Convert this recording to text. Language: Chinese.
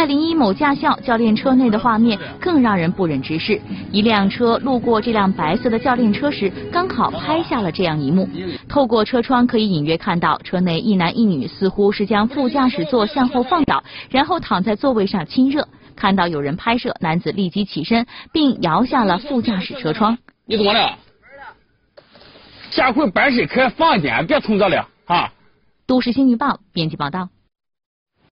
在临沂某驾校教练车内的画面更让人不忍直视。一辆车路过这辆白色的教练车时，刚好拍下了这样一幕。透过车窗可以隐约看到，车内一男一女似乎是将副驾驶座向后放倒，然后躺在座位上亲热。看到有人拍摄，男子立即起身，并摇下了副驾驶车窗。 你怎么了？下回办事可放点，别冲着了啊！ 都市新闻报编辑报道。